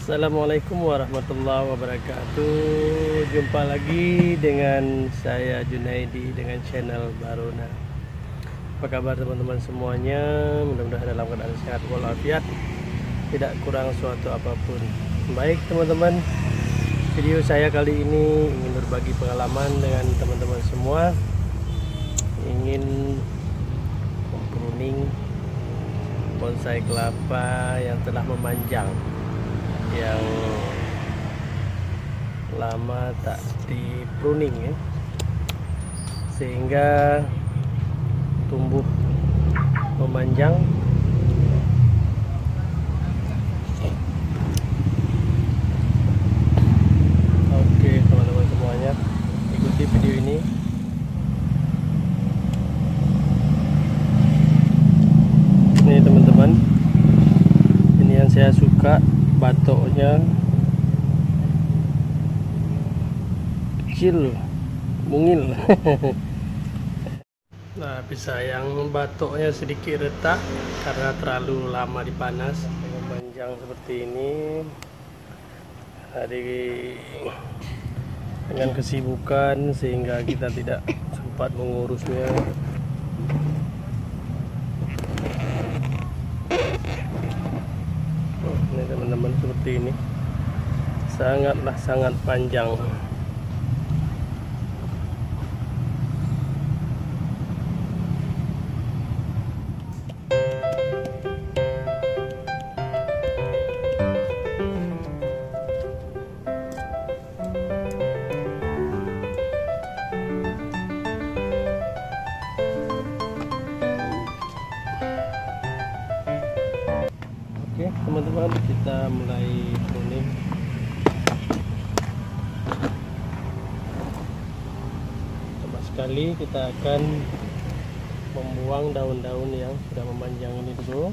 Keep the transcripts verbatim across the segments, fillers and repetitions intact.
Assalamualaikum warahmatullahi wabarakatuh. Jumpa lagi dengan saya Junaidi dengan channel Baruna. Apa kabar teman-teman semuanya? Mudah-mudahan dalam keadaan sehat walafiat, tidak kurang suatu apapun. Baik teman-teman, video saya kali ini ingin berbagi pengalaman dengan teman-teman semua. Ingin mempruning bonsai kelapa yang telah memanjang, yang lama tak di pruning ya, sehingga tumbuh memanjang. Oke teman-teman semuanya, ikuti video ini. Ini teman-teman, ini yang saya suka, batoknya kecil, mungil. Nah, bisa yang batoknya sedikit retak karena terlalu lama dipanas. Memanjang seperti ini, hari dengan kesibukan sehingga kita tidak sempat mengurusnya. Ini teman-teman, seperti ini, sangatlah sangat panjang. Oke teman-teman, kita mulai pruning. Pertama sekali kita akan membuang daun-daun yang sudah memanjang ini dulu.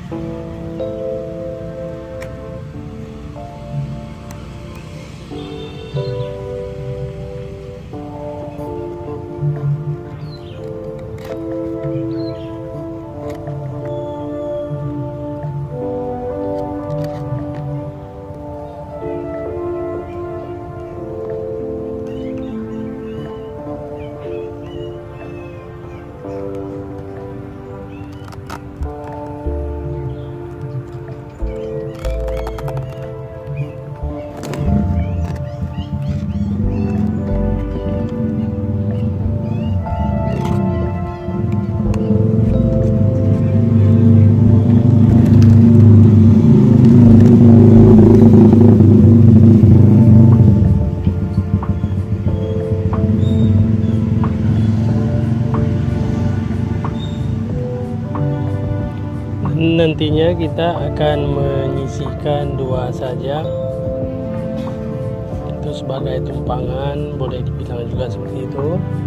Nantinya kita akan menyisihkan dua saja, itu sebagai tumpangan, boleh dibilang juga seperti itu.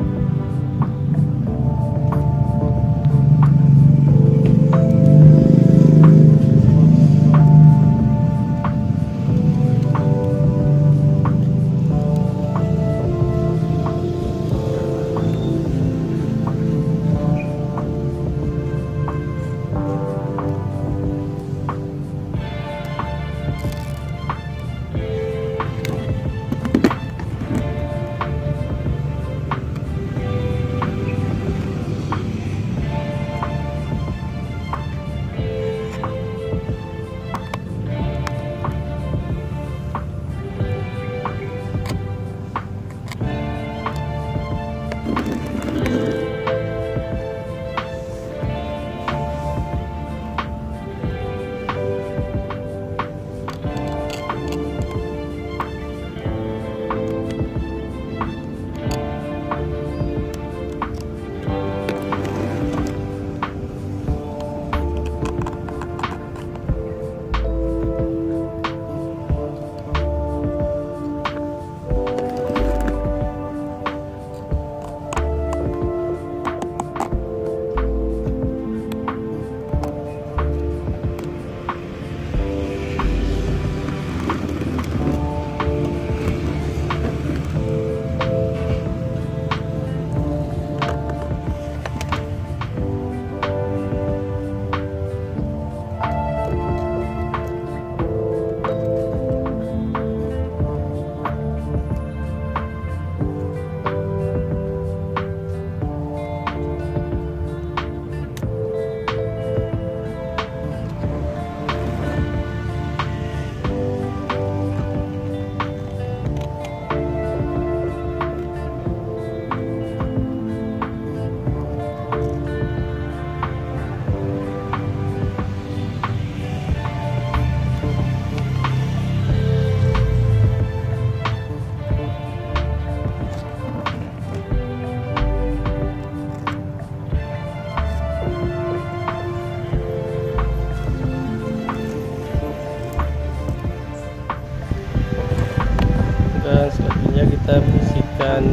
Dan selanjutnya kita bersihkan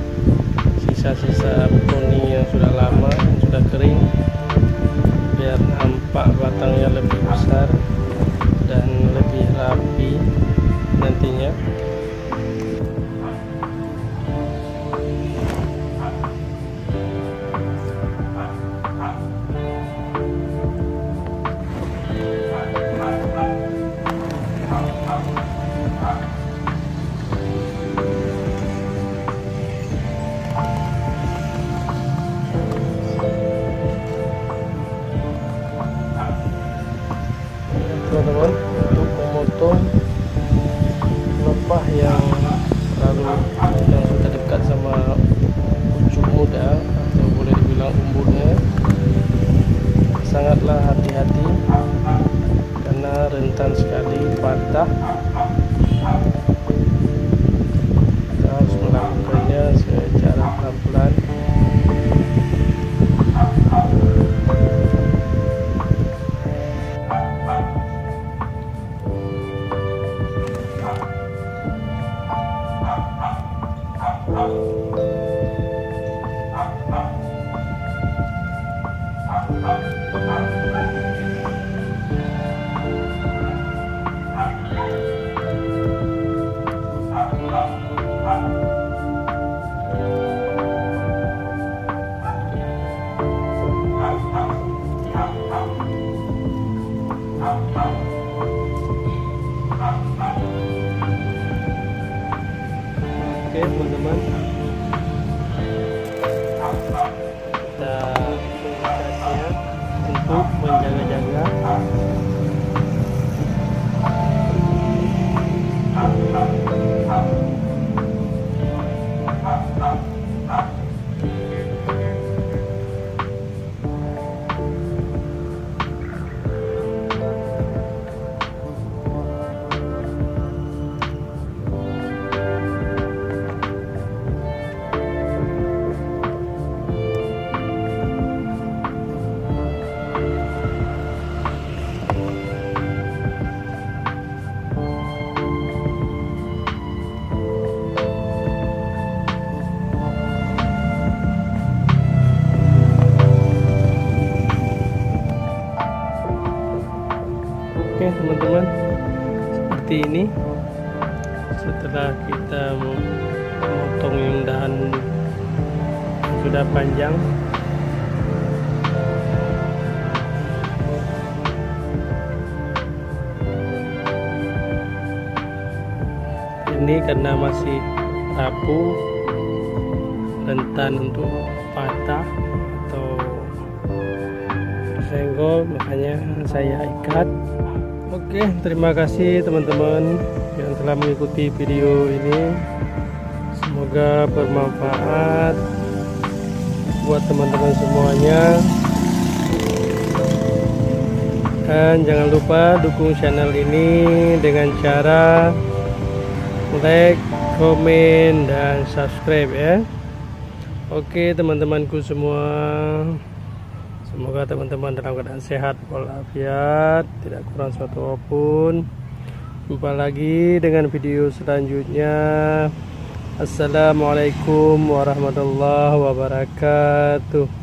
sisa-sisa poni yang sudah lama, yang sudah kering, biar nampak batangnya lebih besar dan lebih rapi nantinya. Teman-teman, untuk memotong lebah yang terlalu yang sudah dekat sama pucuk muda atau boleh dibilang umburnya, sangatlah hati-hati karena rentan sekali patah. Kita harus melakukannya secara pelan-pelan. Oke teman-teman, kita tugasnya untuk menjaga-jaga Oke teman-teman, seperti ini setelah kita memotong yang dahan sudah panjang, ini karena masih rapuh, rentan untuk patah atau tersenggol, makanya saya ikat. Oke, terima kasih teman-teman yang telah mengikuti video ini. Semoga bermanfaat buat teman-teman semuanya. Dan jangan lupa dukung channel ini dengan cara like, komen, dan subscribe ya. Oke teman-temanku semua, semoga teman-teman dalam keadaan sehat walafiat, tidak kurang suatu apapun. Jumpa lagi dengan video selanjutnya. Assalamualaikum warahmatullahi wabarakatuh.